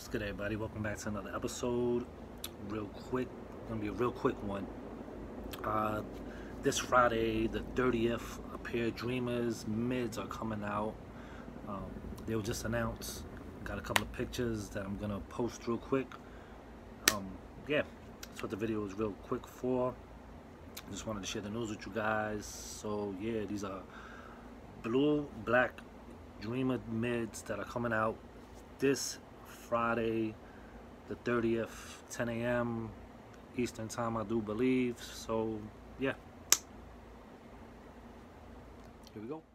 good, everybody? Welcome back to another episode. Real quick, gonna be a real quick one. This Friday, the 30th, a pair of Dreamers mids are coming out. They were just announced. Got a couple of pictures that I'm gonna post real quick. Yeah, that's what the video is real quick for. Just wanted to share the news with you guys. So yeah, these are blue, black Dreamer mids that are coming out this Friday, the 30th, 10 a.m. Eastern time, I do believe. So yeah, here we go.